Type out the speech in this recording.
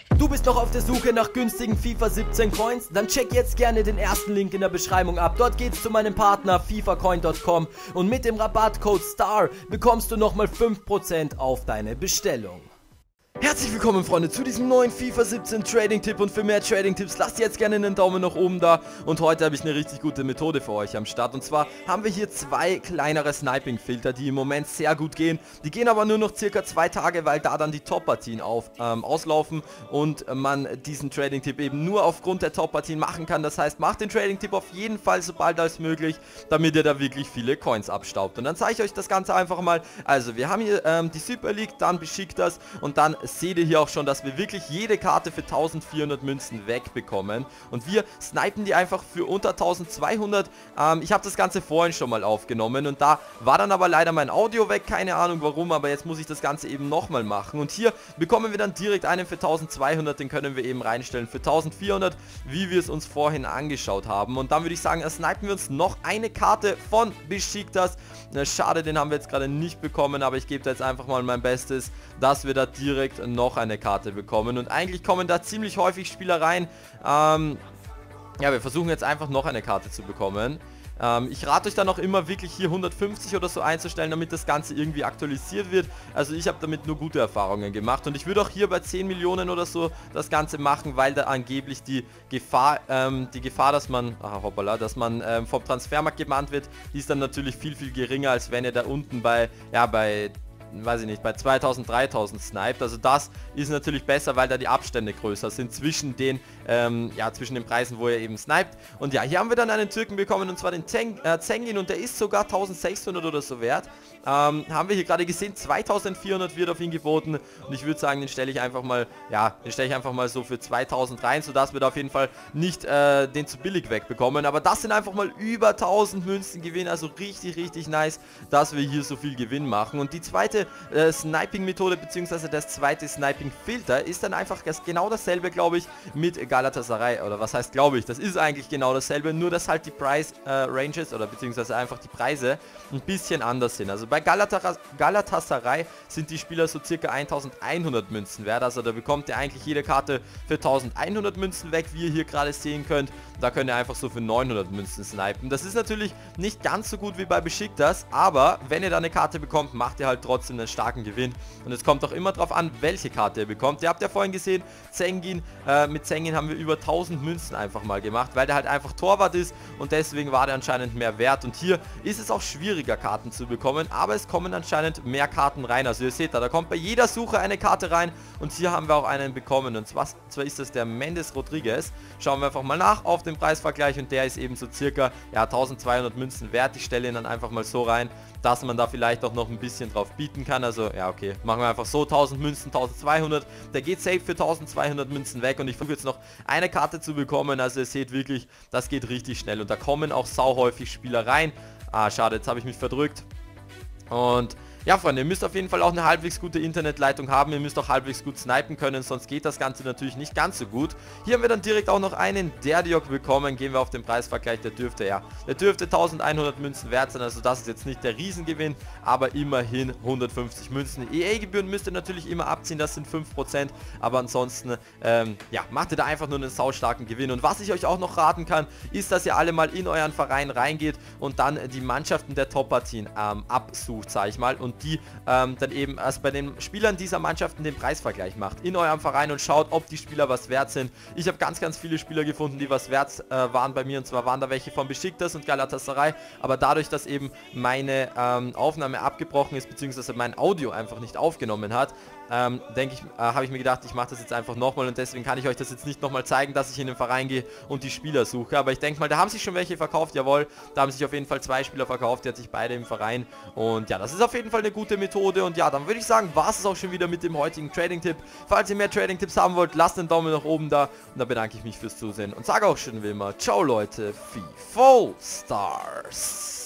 Du bist noch auf der Suche nach günstigen FIFA 17 Coins? Dann check jetzt gerne den ersten Link in der Beschreibung ab. Dort geht's zu meinem Partner fifacoin.com und mit dem Rabattcode STAR bekommst du nochmal 5% auf deine Bestellung. Herzlich willkommen, Freunde, zu diesem neuen FIFA 17 Trading-Tipp, und für mehr Trading-Tipps lasst jetzt gerne einen Daumen nach oben da, und heute habe ich eine richtig gute Methode für euch am Start, und zwar haben wir hier zwei kleinere Sniping-Filter, die im Moment sehr gut gehen. Die gehen aber nur noch circa 2 Tage, weil da dann die Top-Partien auslaufen und man diesen Trading-Tipp eben nur aufgrund der Top-Partien machen kann. Das heißt, macht den Trading-Tipp auf jeden Fall so bald als möglich, damit ihr da wirklich viele Coins abstaubt. Und dann zeige ich euch das Ganze einfach mal. Also wir haben hier die Super League, dann Besiktas, und dann seht ihr hier auch schon, dass wir wirklich jede Karte für 1400 Münzen wegbekommen, und wir snipen die einfach für unter 1200. Ich habe das Ganze vorhin schon mal aufgenommen und da war dann aber leider mein Audio weg, keine Ahnung warum, aber jetzt muss ich das Ganze eben nochmal machen, und hier bekommen wir dann direkt einen für 1200, den können wir eben reinstellen für 1400, wie wir es uns vorhin angeschaut haben, und dann würde ich sagen, snipen wir uns noch eine Karte von Besiktas. Schade, den haben wir jetzt gerade nicht bekommen, aber ich gebe da jetzt einfach mal mein Bestes, dass wir da direkt noch eine Karte bekommen, und eigentlich kommen da ziemlich häufig Spieler rein. Ja, wir versuchen jetzt einfach noch eine Karte zu bekommen. Ich rate euch dann auch immer wirklich hier 150 oder so einzustellen, damit das Ganze irgendwie aktualisiert wird. Also ich habe damit nur gute Erfahrungen gemacht, und ich würde auch hier bei 10 Millionen oder so das Ganze machen, weil da angeblich die Gefahr, dass man, vom Transfermarkt gebannt wird, die ist dann natürlich viel, viel geringer, als wenn ihr da unten bei 2000, 3000 sniped. Also das ist natürlich besser, weil da die Abstände größer sind zwischen den Preisen, wo ihr eben sniped. Und ja, hier haben wir dann einen Türken bekommen, und zwar den Zengin, und der ist sogar 1600 oder so wert. Haben wir hier gerade gesehen, 2400 wird auf ihn geboten, und ich würde sagen, den stelle ich einfach mal, so für 2000 rein, sodass wir da auf jeden Fall nicht den zu billig wegbekommen. Aber das sind einfach mal über 1000 Münzen Gewinn, also richtig, richtig nice, dass wir hier so viel Gewinn machen. Und die zweite Sniping-Methode, beziehungsweise das zweite Sniping-Filter, ist dann einfach genau dasselbe, glaube ich, mit Galatasaray, oder was heißt glaube ich, das ist eigentlich genau dasselbe, nur dass halt die Price-Ranges, oder beziehungsweise einfach die Preise ein bisschen anders sind. Also bei Galatasaray sind die Spieler so circa 1100 Münzen wert, also da bekommt ihr eigentlich jede Karte für 1100 Münzen weg, wie ihr hier gerade sehen könnt. Da könnt ihr einfach so für 900 Münzen snipen. Das ist natürlich nicht ganz so gut wie bei Besiktas, aber wenn ihr da eine Karte bekommt, macht ihr halt trotzdem einen starken Gewinn. Und es kommt auch immer darauf an, welche Karte ihr bekommt. Ihr habt ja vorhin gesehen, Zengin, mit Zengin haben wir über 1000 Münzen einfach mal gemacht, weil der halt einfach Torwart ist, und deswegen war der anscheinend mehr wert. Und hier ist es auch schwieriger, Karten zu bekommen, aber es kommen anscheinend mehr Karten rein. Also ihr seht da kommt bei jeder Suche eine Karte rein, und hier haben wir auch einen bekommen, und zwar ist das der Mendes Rodriguez. Schauen wir einfach mal nach auf den Preisvergleich, und der ist eben so circa 1200 Münzen wert. Ich stelle ihn dann einfach mal so rein, dass man da vielleicht auch noch ein bisschen drauf bieten kann. Also ja, okay, machen wir einfach so, 1000 Münzen, 1200, der geht safe für 1200 Münzen weg, und ich versuche jetzt noch eine Karte zu bekommen. Also ihr seht wirklich, das geht richtig schnell, und da kommen auch sauhäufig Spieler rein. Schade, jetzt habe ich mich verdrückt. Und ja, Freunde, ihr müsst auf jeden Fall auch eine halbwegs gute Internetleitung haben. Ihr müsst auch halbwegs gut snipen können, sonst geht das Ganze natürlich nicht ganz so gut. Hier haben wir dann direkt auch noch einen Derdiok bekommen. Gehen wir auf den Preisvergleich. Der dürfte 1100 Münzen wert sein. Also das ist jetzt nicht der Riesengewinn, aber immerhin 150 Münzen. EA-Gebühren müsst ihr natürlich immer abziehen, das sind 5%. Aber ansonsten, macht ihr da einfach nur einen saustarken Gewinn. Und was ich euch auch noch raten kann, ist, dass ihr alle mal in euren Verein reingeht und dann die Mannschaften der Top-Partien absucht, sage ich mal. Und die dann eben bei den Spielern dieser Mannschaften den Preisvergleich macht in eurem Verein und schaut, ob die Spieler was wert sind. Ich habe ganz, ganz viele Spieler gefunden, die was wert waren bei mir, und zwar waren da welche von Besiktas und Galatasaray, aber dadurch, dass eben meine Aufnahme abgebrochen ist, beziehungsweise mein Audio einfach nicht aufgenommen hat, habe ich mir gedacht, ich mache das jetzt einfach nochmal, und deswegen kann ich euch das jetzt nicht nochmal zeigen, dass ich in den Verein gehe und die Spieler suche. Aber ich denke mal, da haben sich schon welche verkauft, jawohl, da haben sich auf jeden Fall 2 Spieler verkauft, die hat sich beide im Verein, und ja, das ist auf jeden Fall eine gute Methode. Und ja, dann würde ich sagen, war es auch schon wieder mit dem heutigen Trading-Tipp. Falls ihr mehr Trading-Tipps haben wollt, lasst einen Daumen nach oben da, und da bedanke ich mich fürs Zusehen und sage auch schon wie immer, ciao Leute, FIFA Stars.